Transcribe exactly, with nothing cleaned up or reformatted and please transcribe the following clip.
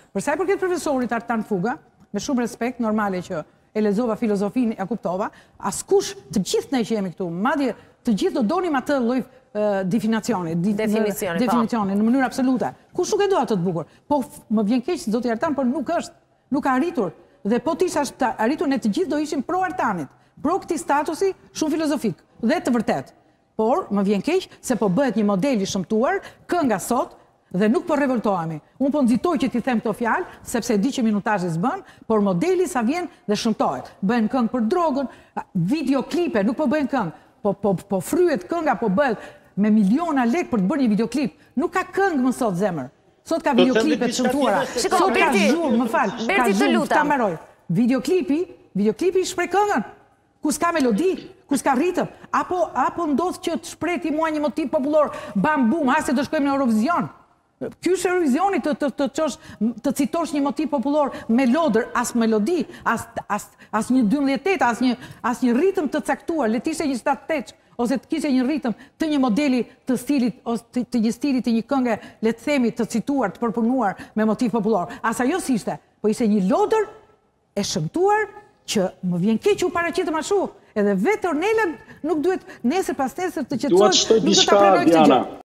Për sa i përket profesorit Artan Fuga, me shumë respekt, normale që e lexova filozofinë, ja kuptova, askush, të gjithë ne që jemi këtu, madje të gjithë do donim atë lloj definicioni, definicioni, definicioni në mënyrë absolute. Kush nuk e do atë të bukur? Po më vjen keq zoti Artan, por nuk është, nuk ka arritur. Dhe po ti ishash arritur, ne të gjithë do ishim pro Artanit, pro këtij statusi shumë filozofik dhe të vërtet. Por më vjen keq se po bëhet një model i shëmtuar, kënga sot, dhe nuk po revoltohemi. Unë po nxitoj që ti them këto fjalë, sepse di që minutazhi s'bën, por modeli sa vjen dhe shëmtohet. Bëhen këngë për drogën, videoklipe, nuk po bëhen këngë, po po po fryhet kënga, po bëhet me miliona lek për të bërë një videoklip. Nuk ka këngë më sot zemër. Sot ka videoklipe të shëmtuara. Sot ka zhurmë, më fal. Ka zhurmë, ta mbaroj. Videoklipi, videoklipi shpreh këngën. Ku s'ka melodi, ku s'ka ritëm, apo apo ndodh që të shprehti mua një motiv popullor, bam bum, hase do shkojmë në Eurovision. Ky është Eurovisioni të të të çosh të citosh një motiv popullor me lodër, as melodi, as as as një dymbëdhjetë, as një as një ritëm të caktuar, le të ishte një shtatë teç ose të kishte një ritëm të një modeli të stilit ose të, të një stili të një këngë, le të themi të cituar, të përpunuar me motiv popullor. As ajo s'ishte, po ishte një lodër e shëmtuar që më vjen keq u paraqitëm ashtu. Edhe vetë Ornela nuk duhet nesër pas nesër të qetësohet, nuk do ta pranoj këtë gjë.